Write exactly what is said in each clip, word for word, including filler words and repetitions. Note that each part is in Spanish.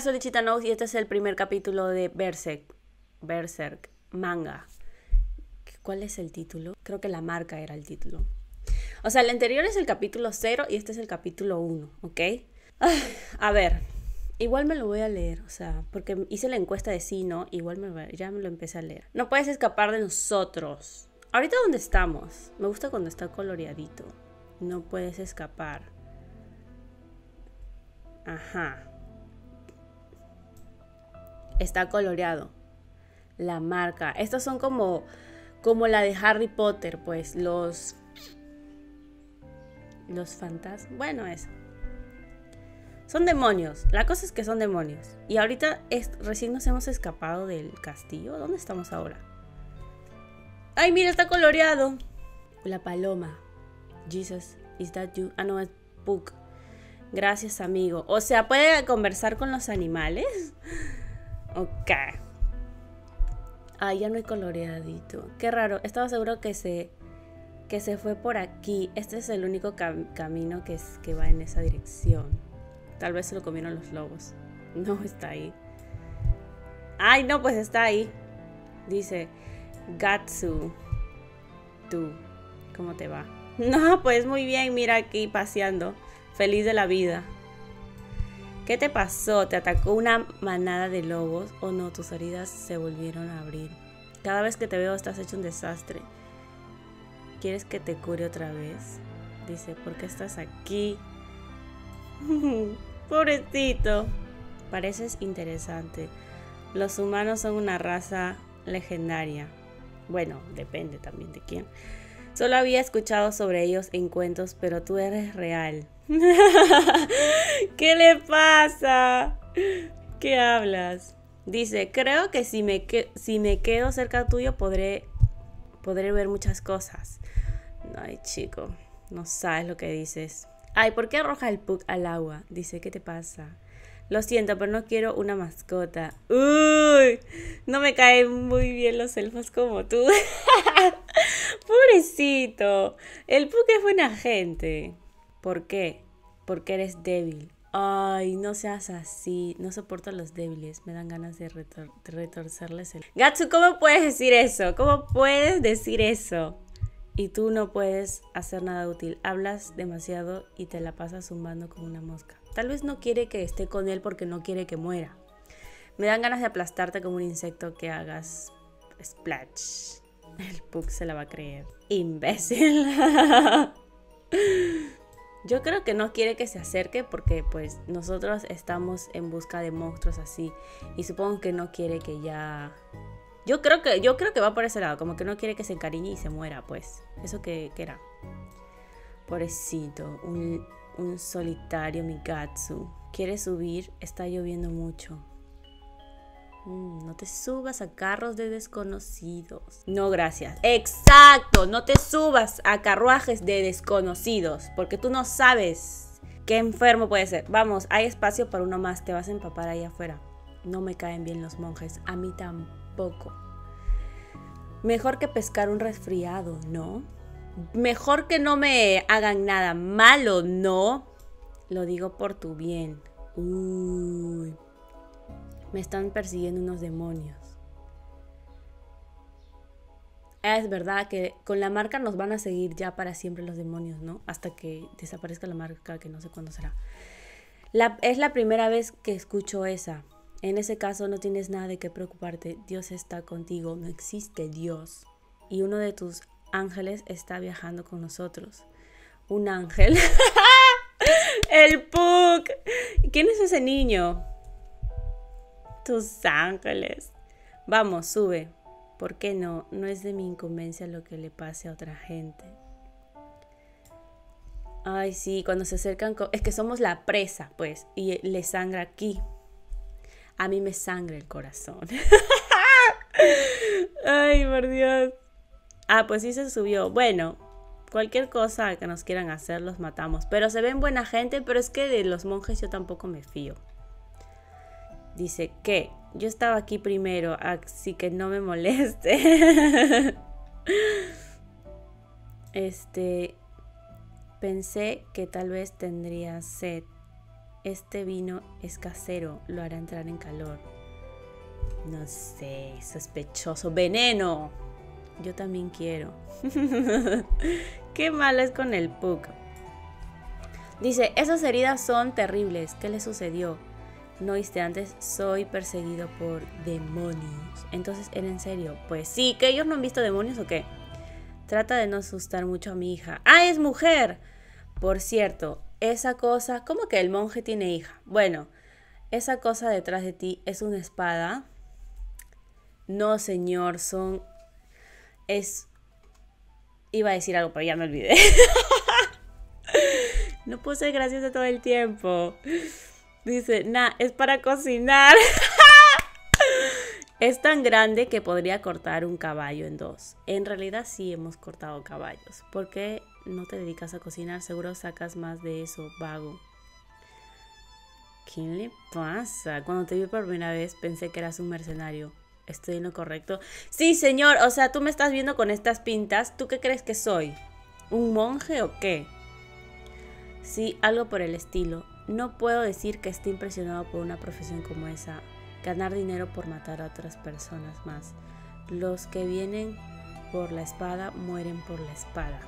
soy Lichita Knows y este es el primer capítulo de Berserk. Berserk, manga. ¿Cuál es el título? Creo que La Marca era el título. O sea, el anterior es el capítulo cero y este es el capítulo uno, ¿ok? A ver, igual me lo voy a leer, o sea, porque hice la encuesta de sí, ¿no? Igual me lo, ya me lo empecé a leer. No puedes escapar de nosotros. Ahorita, ¿dónde estamos? Me gusta cuando está coloreadito. No puedes escapar. Ajá. Está coloreado. La Marca. Estos son como, como la de Harry Potter, pues, los... Los fantasmas. Bueno, eso. Son demonios. La cosa es que son demonios. Y ahorita es, recién nos hemos escapado del castillo. ¿Dónde estamos ahora? ¡Ay, mira! Está coloreado. La paloma. Jesus, is that you? Ah, no, es Puck. Gracias, amigo. O sea, ¿puede conversar con los animales? Ok. Ah, ya no hay coloreadito. Qué raro. Estaba seguro que se... que se fue por aquí. Este es el único cam camino que, es, que va en esa dirección. Tal vez se lo comieron los lobos. No, está ahí. Ay, no, pues está ahí. Dice, Gatsu. Tú, ¿cómo te va? No, pues muy bien, mira aquí paseando. Feliz de la vida. ¿Qué te pasó? ¿Te atacó una manada de lobos? ¿O no? Tus heridas se volvieron a abrir. Cada vez que te veo estás hecho un desastre. ¿Quieres que te cure otra vez? Dice, ¿por qué estás aquí? Pobrecito. Pareces interesante. Los humanos son una raza legendaria. Bueno, depende también de quién. Solo había escuchado sobre ellos en cuentos, pero tú eres real. ¿Qué le pasa? ¿Qué hablas? Dice, creo que si me, que si me quedo cerca tuyo podré, podré ver muchas cosas. Ay, chico, no sabes lo que dices. Ay, ¿por qué arroja el Puck al agua? Dice, ¿qué te pasa? Lo siento, pero no quiero una mascota. Uy, no me caen muy bien los elfos como tú. Pobrecito. El Puck es buena gente. ¿Por qué? Porque eres débil. Ay, no seas así. No soporto a los débiles. Me dan ganas de, retor de retorcerles el... Gatsu, ¿cómo puedes decir eso? ¿Cómo puedes decir eso? Y tú no puedes hacer nada útil. Hablas demasiado y te la pasas zumbando como una mosca. Tal vez no quiere que esté con él porque no quiere que muera. Me dan ganas de aplastarte como un insecto que hagas splash. El Puck se la va a creer. Imbécil. Yo creo que no quiere que se acerque porque pues nosotros estamos en busca de monstruos así. Y supongo que no quiere que ya... Yo creo que, yo creo que va por ese lado. Como que no quiere que se encariñe y se muera, pues. ¿Eso qué, qué era? Pobrecito. Un, un solitario, mi Gatsu. ¿Quiere subir? Está lloviendo mucho. Mm, no te subas a carros de desconocidos. No, gracias. Exacto. No te subas a carruajes de desconocidos. Porque tú no sabes qué enfermo puede ser. Vamos, hay espacio para uno más. Te vas a empapar ahí afuera. No me caen bien los monjes. A mí tampoco. Poco. Mejor que pescar un resfriado, ¿no? Mejor que no me hagan nada malo, ¿no? Lo digo por tu bien. Uy. Me están persiguiendo unos demonios. Es verdad que con la marca nos van a seguir ya para siempre los demonios, ¿no? Hasta que desaparezca la marca, que no sé cuándo será. La, es la primera vez que escucho esa. En ese caso no tienes nada de qué preocuparte. Dios está contigo. No existe Dios. Y uno de tus ángeles está viajando con nosotros. Un ángel. El Puck. ¿Quién es ese niño? Tus ángeles. Vamos, sube. ¿Por qué no? No es de mi incumbencia lo que le pase a otra gente. Ay, sí, cuando se acercan... Es que somos la presa, pues. Y le sangra aquí. A mí me sangra el corazón. Ay, por Dios. Ah, pues sí se subió. Bueno, cualquier cosa que nos quieran hacer los matamos. Pero se ven buena gente, pero es que de los monjes yo tampoco me fío. Dice que yo estaba aquí primero, así que no me moleste. Este, pensé que tal vez tendría sed. Este vino es casero, lo hará entrar en calor. No sé, sospechoso. ¡Veneno! Yo también quiero. Qué malo es con el Puck. Dice, esas heridas son terribles. ¿Qué le sucedió? No oíste antes, soy perseguido por demonios. Entonces, ¿era en serio? Pues sí, ¿que ellos no han visto demonios o qué? Trata de no asustar mucho a mi hija. ¡Ah, es mujer! Por cierto, esa cosa... ¿Cómo que el monje tiene hija? Bueno, esa cosa detrás de ti es una espada. No, señor, son... Es... Iba a decir algo, pero ya me olvidé. No puedo ser graciosa todo el tiempo. Dice, nah, es para cocinar. Es tan grande que podría cortar un caballo en dos. En realidad sí hemos cortado caballos. ¿Por qué no te dedicas a cocinar? Seguro sacas más de eso, vago. ¿Qué le pasa? Cuando te vi por primera vez pensé que eras un mercenario. ¿Estoy en lo correcto? Sí, señor. O sea, tú me estás viendo con estas pintas. ¿Tú qué crees que soy? ¿Un monje o qué? Sí, algo por el estilo. No puedo decir que esté impresionado por una profesión como esa. Ganar dinero por matar a otras personas más. Los que vienen por la espada mueren por la espada.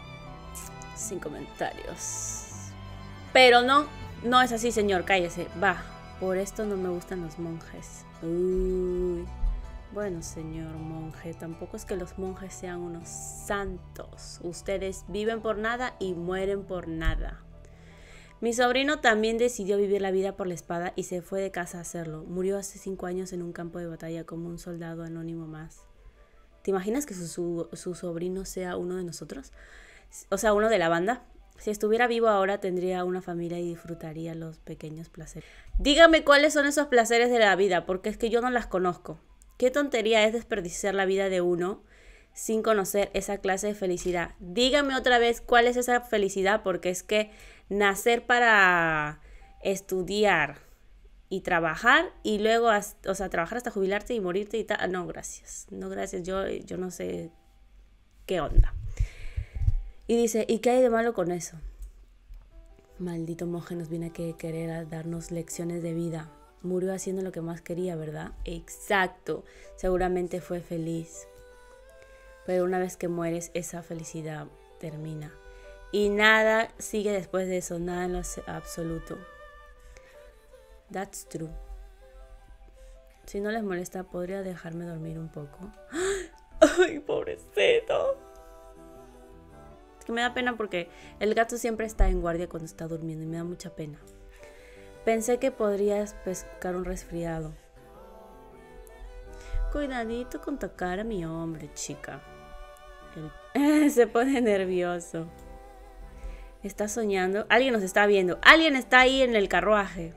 Sin comentarios. Pero no, no es así, señor. Cállese. Va, por esto no me gustan los monjes. Uy. Bueno, señor monje, tampoco es que los monjes sean unos santos. Ustedes viven por nada y mueren por nada. Mi sobrino también decidió vivir la vida por la espada y se fue de casa a hacerlo. Murió hace cinco años en un campo de batalla como un soldado anónimo más. ¿Te imaginas que su, su, su sobrino sea uno de nosotros? O sea, uno de la banda. Si estuviera vivo ahora tendría una familia y disfrutaría los pequeños placeres. Dígame cuáles son esos placeres de la vida, porque es que yo no las conozco. ¿Qué tontería es desperdiciar la vida de uno sin conocer esa clase de felicidad? Dígame otra vez cuál es esa felicidad, porque es que nacer para estudiar y trabajar y luego, o sea, trabajar hasta jubilarte y morirte y tal. No, gracias. No, gracias. Yo, yo no sé qué onda. Y dice, ¿y qué hay de malo con eso? Maldito monje nos viene a querer a darnos lecciones de vida. Murió haciendo lo que más quería, ¿verdad? Exacto. Seguramente fue feliz. Pero una vez que mueres, esa felicidad termina. Y nada sigue después de eso, nada en lo absoluto. That's true. Si no les molesta, ¿podría dejarme dormir un poco? ¡Ay, pobrecito! Es que me da pena porque el gato siempre está en guardia cuando está durmiendo y me da mucha pena. Pensé que podrías pescar un resfriado. Cuidadito con tocar a mi hombre, chica. El... Se pone nervioso. Está soñando. Alguien nos está viendo. Alguien está ahí en el carruaje.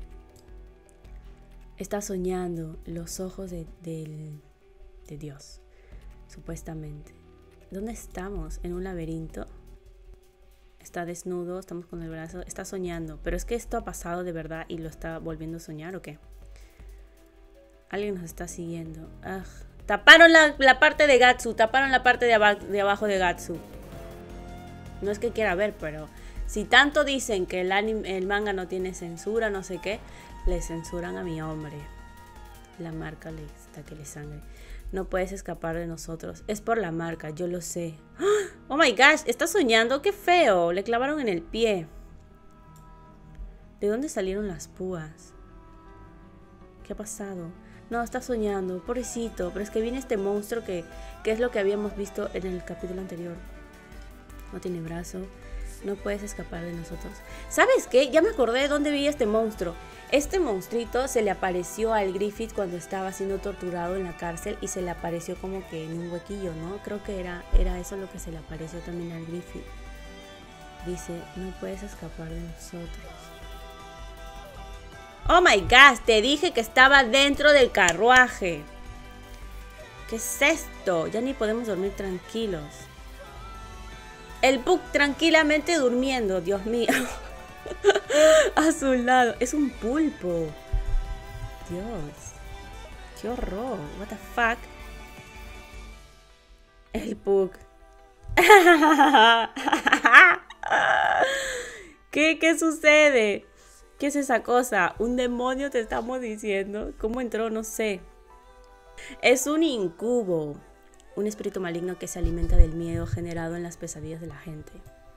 Está soñando los ojos de, de, de Dios. Supuestamente. ¿Dónde estamos? ¿En un laberinto? Está desnudo, estamos con el brazo. Está soñando. Pero es que esto ha pasado de verdad y lo está volviendo a soñar, ¿o qué? Alguien nos está siguiendo. Ugh. Taparon la, la parte de Gatsu. Taparon la parte de, aba de abajo de Gatsu. No es que quiera ver, pero si tanto dicen que el, anime, el manga no tiene censura, no sé qué, le censuran a mi hombre. La marca le está que le sangre. No puedes escapar de nosotros. Es por la marca, yo lo sé. Oh my gosh, está soñando, qué feo. Le clavaron en el pie. ¿De dónde salieron las púas? ¿Qué ha pasado? No, está soñando, pobrecito. Pero es que viene este monstruo que, que es lo que habíamos visto en el capítulo anterior. No tiene brazo. No puedes escapar de nosotros. ¿Sabes qué? Ya me acordé de dónde vi este monstruo. Este monstruito se le apareció al Griffith cuando estaba siendo torturado en la cárcel. Y se le apareció como que en un huequillo, ¿no? Creo que era, era eso lo que se le apareció también al Griffith. Dice, no puedes escapar de nosotros. Oh my gosh, te dije que estaba dentro del carruaje. ¿Qué es esto? Ya ni podemos dormir tranquilos. El Puck tranquilamente durmiendo, Dios mío. A su lado. Es un pulpo. Dios. Qué horror. What the fuck. El Puck. ¿Qué? ¿Qué sucede? ¿Qué es esa cosa? Un demonio te estamos diciendo. ¿Cómo entró? No sé. Es un incubo. Un espíritu maligno que se alimenta del miedo generado en las pesadillas de la gente.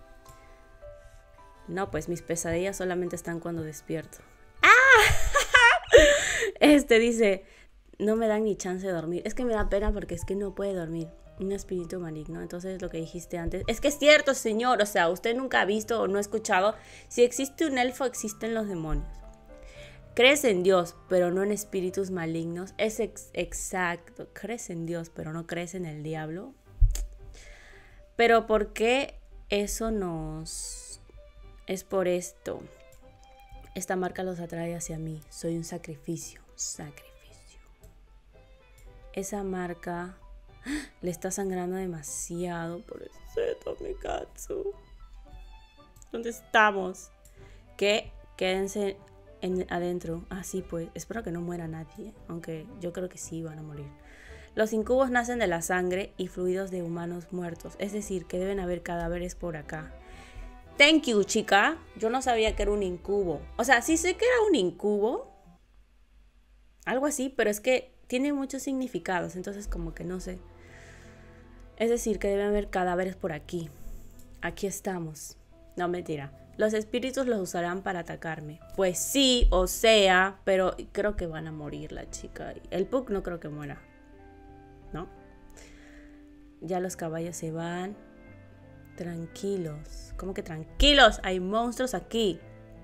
No, pues mis pesadillas solamente están cuando despierto. ¡Ah! Este dice, no me dan ni chance de dormir. Es que me da pena porque es que no puede dormir. Un espíritu maligno. Entonces lo que dijiste antes, es que es cierto, señor. O sea, usted nunca ha visto o no ha escuchado. Si existe un elfo, existen los demonios. Crees en Dios, pero no en espíritus malignos. Es ex exacto. Crees en Dios, pero no crees en el diablo. Pero ¿por qué eso nos... Es por esto. Esta marca los atrae hacia mí. Soy un sacrificio. Sacrificio. Esa marca le está sangrando demasiado. Pobrecito, mi Gatsu. ¿Dónde estamos? Que quédense en, adentro. Ah, sí, pues. Espero que no muera nadie. Aunque yo creo que sí van a morir. Los incubos nacen de la sangre y fluidos de humanos muertos. Es decir, que deben haber cadáveres por acá. Thank you, chica. Yo no sabía que era un incubo. O sea, sí sé que era un incubo. Algo así, pero es que tiene muchos significados. Entonces como que no sé. Es decir, que deben haber cadáveres por aquí. Aquí estamos. No, mentira. Los espíritus los usarán para atacarme. Pues sí, o sea, pero creo que van a morir la chica. El Puck no creo que muera. ¿No? Ya los caballos se van. Tranquilos. ¿Cómo que tranquilos? Hay monstruos aquí.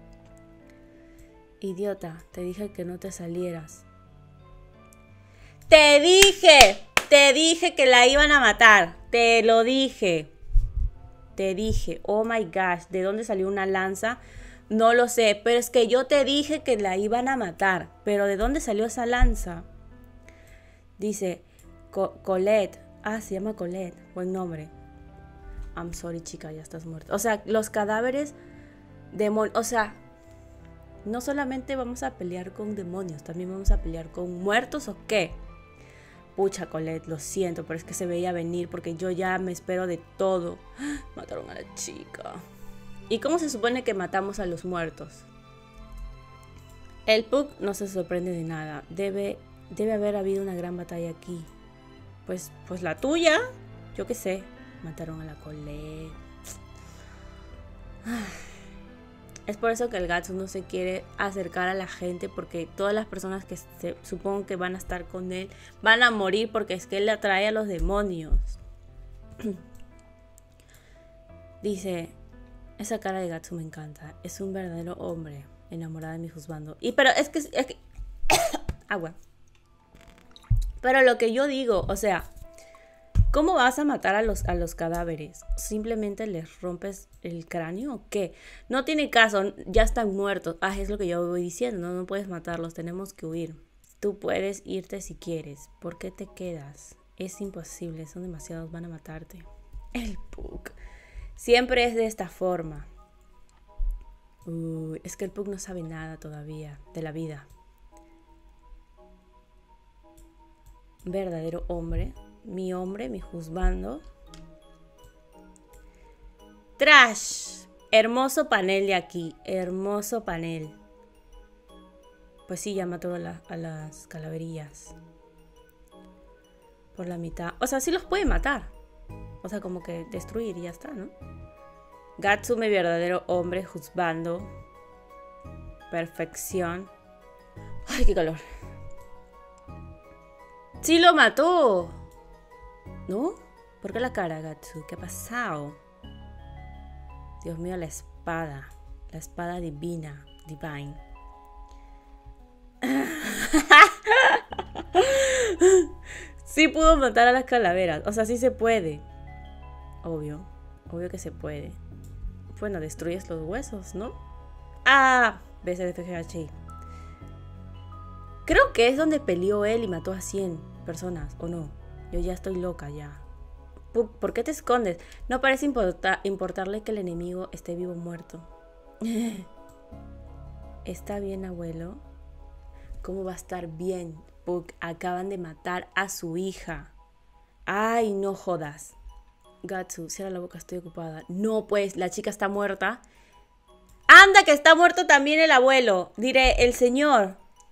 Idiota, te dije que no te salieras. ¡Te dije! Te dije que la iban a matar. Te lo dije. Te dije. Oh my gosh. ¿De dónde salió una lanza? No lo sé. Pero es que yo te dije que la iban a matar. Pero ¿de dónde salió esa lanza? Dice Co Colette. Ah, se llama Colette. Buen nombre. I'm sorry, chica, ya estás muerta. O sea, los cadáveres demonios. O sea, no solamente vamos a pelear con demonios, también vamos a pelear con muertos o qué. Pucha, Colette, lo siento, pero es que se veía venir porque yo ya me espero de todo. Mataron a la chica. ¿Y cómo se supone que matamos a los muertos? El Puck no se sorprende de nada. Debe, debe haber habido una gran batalla aquí. Pues, pues la tuya. Yo qué sé. Mataron a la Colette. Es por eso que el Gatsu no se quiere acercar a la gente, porque todas las personas que se, supongo que van a estar con él van a morir porque es que él le atrae a los demonios. Dice, esa cara de Gatsu me encanta. Es un verdadero hombre enamorado de mi juzgando. Y pero es que... Es que agua. Pero lo que yo digo, o sea... ¿Cómo vas a matar a los, a los cadáveres? ¿Simplemente les rompes el cráneo o qué? No tiene caso, ya están muertos. Ah, es lo que yo voy diciendo, no, no puedes matarlos, tenemos que huir. Tú puedes irte si quieres. ¿Por qué te quedas? Es imposible, son demasiados, van a matarte. El Puck. Siempre es de esta forma. Uh, es que el Puck no sabe nada todavía de la vida. Verdadero hombre. Mi hombre, mi juzgando. Trash. Hermoso panel de aquí. Hermoso panel. Pues sí, ya mató a, la, a las calaverillas. Por la mitad. O sea, sí los puede matar. O sea, como que destruir y ya está, ¿no? Gatsu, mi verdadero hombre, juzgando. Perfección. Ay, qué calor. Sí lo mató. ¿No? ¿Por qué la cara, Gatsu? ¿Qué ha pasado? Dios mío, la espada. La espada divina. Divine. Sí pudo matar a las calaveras. O sea, sí se puede. Obvio. Obvio que se puede. Bueno, destruyes los huesos, ¿no? Ah, B C D F G H I. Creo que es donde peleó él y mató a cien personas, ¿o no? Yo ya estoy loca ya. ¿Por qué te escondes? No parece importa importarle que el enemigo esté vivo o muerto. ¿Está bien, abuelo? ¿Cómo va a estar bien? Puck, acaban de matar a su hija. Ay, no jodas. Gatsu, cierra la boca, estoy ocupada. No, pues, la chica está muerta. Anda, que está muerto también el abuelo. Diré, el señor.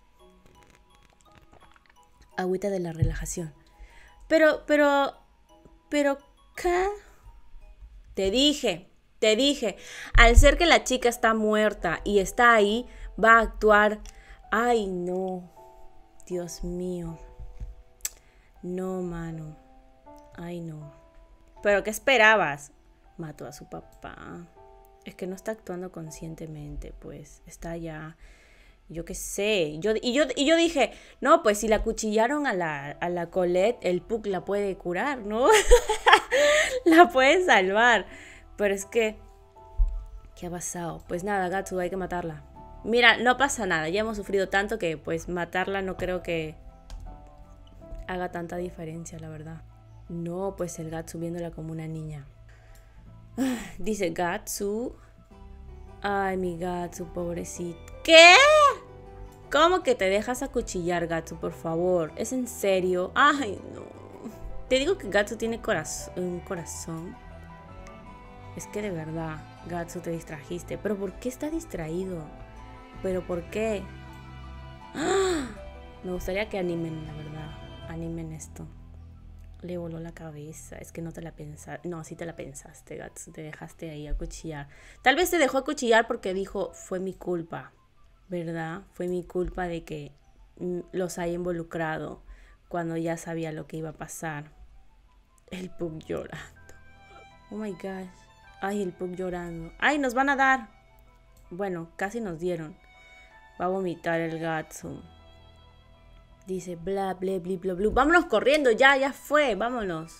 Agüita de la relajación. Pero, pero, pero, ¿qué? Te dije, te dije. Al ser que la chica está muerta y está ahí, va a actuar. Ay, no. Dios mío. No, mano. Ay, no. ¿Pero qué esperabas? Mató a su papá. Es que no está actuando conscientemente, pues. Está ya... Yo qué sé. Yo, y, yo, y yo dije, no, pues si la cuchillaron a la, a la Colette, el Puck la puede curar, ¿no? La puede salvar. Pero es que... ¿Qué ha pasado? Pues nada, Gatsu, hay que matarla. Mira, no pasa nada. Ya hemos sufrido tanto que pues matarla no creo que haga tanta diferencia, la verdad. No, pues el Gatsu viéndola como una niña. Dice Gatsu. Ay, mi Gatsu, pobrecito. ¿Qué? ¿Cómo que te dejas acuchillar, Gatsu, por favor? ¿Es en serio? Ay, no. Te digo que Gatsu tiene coraz- un corazón. Es que de verdad, Gatsu, te distrajiste. ¿Pero por qué está distraído? ¿Pero por qué? ¡Ah! Me gustaría que animen, la verdad. Animen esto. Le voló la cabeza. Es que no te la pensaste. No, sí te la pensaste, Gatsu. Te dejaste ahí acuchillar. Tal vez te dejó acuchillar porque dijo, fue mi culpa. ¿Verdad? Fue mi culpa de que los haya involucrado cuando ya sabía lo que iba a pasar. El Puck llorando. Oh my gosh. Ay, el Puck llorando. Ay, nos van a dar. Bueno, casi nos dieron. Va a vomitar el Gatsu. Dice bla, bla, bla, bla, bla. Vámonos corriendo, ya, ya fue. Vámonos.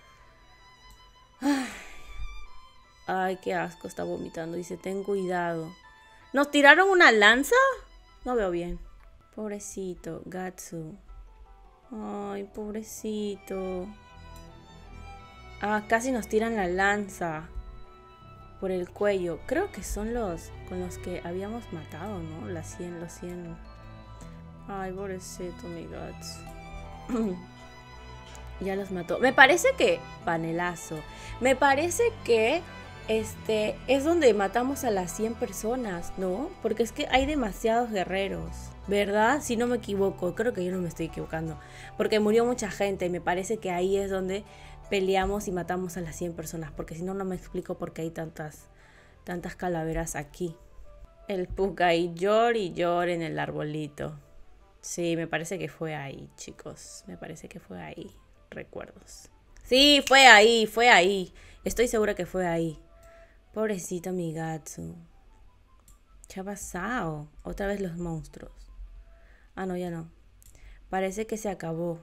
Ay, Ay qué asco, está vomitando. Dice, ten cuidado. ¿Nos tiraron una lanza? No veo bien. Pobrecito, Gatsu. Ay, pobrecito. Ah, casi nos tiran la lanza. Por el cuello. Creo que son los con los que habíamos matado, ¿no? Las cien, los cien. Ay, pobrecito, mi Gatsu. Ya los mató. Me parece que... Panelazo. Me parece que... Este, es donde matamos a las cien personas, ¿no? Porque es que hay demasiados guerreros, ¿verdad? Si no me equivoco, creo que yo no me estoy equivocando. Porque murió mucha gente y me parece que ahí es donde peleamos y matamos a las cien personas. Porque si no, no me explico por qué hay tantas, tantas calaveras aquí. El Puck ahí llora y llora en el arbolito. Sí, me parece que fue ahí, chicos. Me parece que fue ahí. Recuerdos. Sí, fue ahí, fue ahí. Estoy segura que fue ahí. Pobrecito mi Gatsu. ¿Qué ha pasado? Otra vez los monstruos. Ah, no, ya no. Parece que se acabó.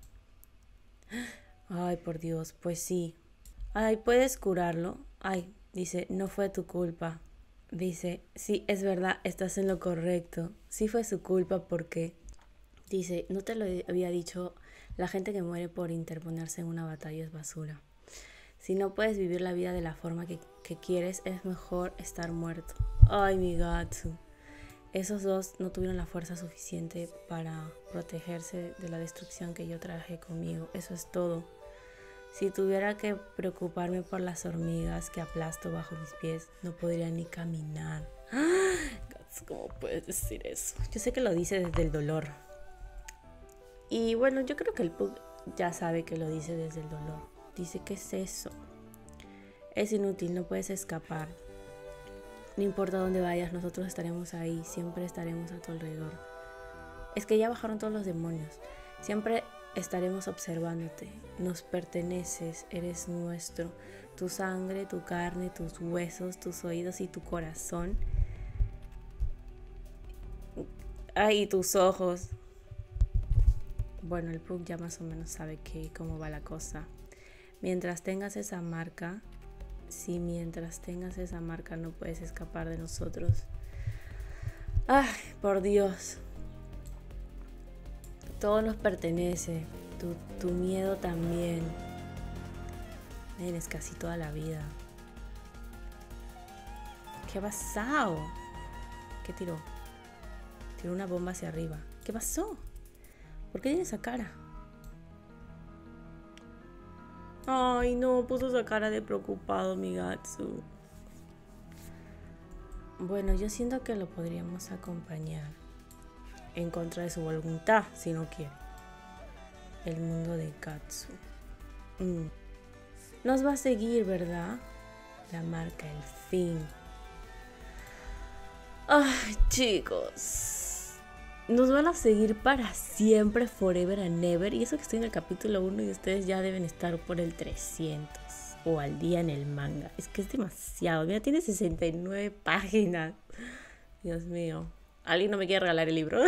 Ay, por Dios, pues sí. Ay, ¿puedes curarlo? Ay, dice, no fue tu culpa. Dice, sí, es verdad, estás en lo correcto. Sí fue su culpa porque... Dice, no te lo había dicho, la gente que muere por interponerse en una batalla es basura. Si no puedes vivir la vida de la forma que, que quieres, es mejor estar muerto. Ay, mi Gatsu. Esos dos no tuvieron la fuerza suficiente para protegerse de la destrucción que yo traje conmigo. Eso es todo. Si tuviera que preocuparme por las hormigas que aplasto bajo mis pies, no podría ni caminar. ¡Ah! Gatsu, ¿cómo puedes decir eso? Yo sé que lo dice desde el dolor. Y bueno, yo creo que el Puck ya sabe que lo dice desde el dolor. Dice, ¿qué es eso? Es inútil, no puedes escapar. No importa dónde vayas, nosotros estaremos ahí. Siempre estaremos a tu alrededor. Es que ya bajaron todos los demonios. Siempre estaremos observándote. Nos perteneces, eres nuestro. Tu sangre, tu carne, tus huesos, tus oídos y tu corazón. Ay, y tus ojos. Bueno, el Puck ya más o menos sabe que, cómo va la cosa. Mientras tengas esa marca, si mientras tengas esa marca no puedes escapar de nosotros. Ay, por Dios. Todo nos pertenece. Tu, tu miedo también. Tienes casi toda la vida. ¿Qué ha pasado? ¿Qué tiró? Tiró una bomba hacia arriba. ¿Qué pasó? ¿Por qué tiene esa cara? Ay, no, puso esa cara de preocupado mi Gatsu. bueno, yo siento que lo podríamos acompañar en contra de su voluntad, si no quiere. El mundo de Katsu. Mm. Nos va a seguir, ¿verdad? La marca, el fin. Ay, chicos. Nos van a seguir para siempre, forever and ever. Y eso que estoy en el capítulo uno y ustedes ya deben estar por el trescientos. O al día en el manga. Es que es demasiado. Mira, tiene sesenta y nueve páginas. Dios mío. ¿Alguien no me quiere regalar el libro?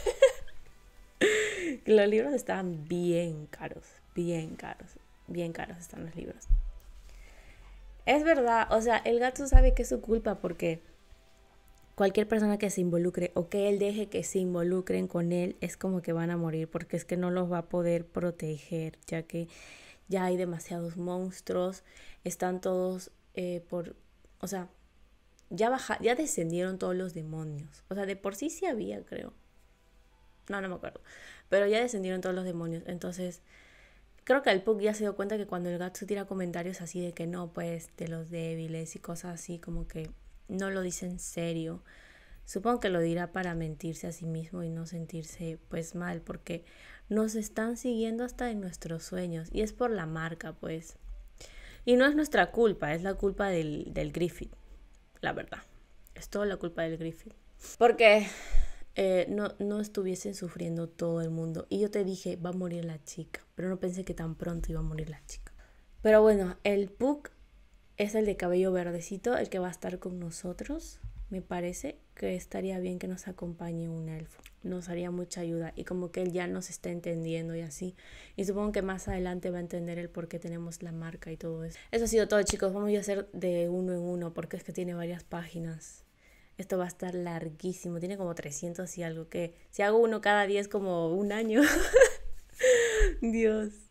Los libros estaban bien caros. Bien caros. Bien caros están los libros. Es verdad. O sea, el gato sabe que es su culpa porque cualquier persona que se involucre o que él deje que se involucren con él es como que van a morir porque es que no los va a poder proteger, ya que ya hay demasiados monstruos, están todos eh, por, o sea, ya baja, ya descendieron todos los demonios, o sea, de por sí sí había, creo, no, no me acuerdo, pero ya descendieron todos los demonios, entonces creo que el Puck ya se dio cuenta que cuando el gato tira comentarios así de que no, pues, de los débiles y cosas así, como que no lo dice en serio. Supongo que lo dirá para mentirse a sí mismo y no sentirse pues mal, porque nos están siguiendo hasta en nuestros sueños y es por la marca, pues. Y no es nuestra culpa, es la culpa del, del Griffith, la verdad. Es toda la culpa del Griffith. Porque eh, no, no estuviesen sufriendo todo el mundo. Y yo te dije, va a morir la chica, pero no pensé que tan pronto iba a morir la chica. Pero bueno, el Puck es el de cabello verdecito, el que va a estar con nosotros. Me parece que estaría bien que nos acompañe un elfo. Nos haría mucha ayuda. Y como que él ya nos está entendiendo y así. Y supongo que más adelante va a entender el por qué tenemos la marca y todo eso. Eso ha sido todo, chicos. Vamos a hacer de uno en uno porque es que tiene varias páginas. Esto va a estar larguísimo. Tiene como trescientos y algo que si hago uno cada día es como un año. Dios.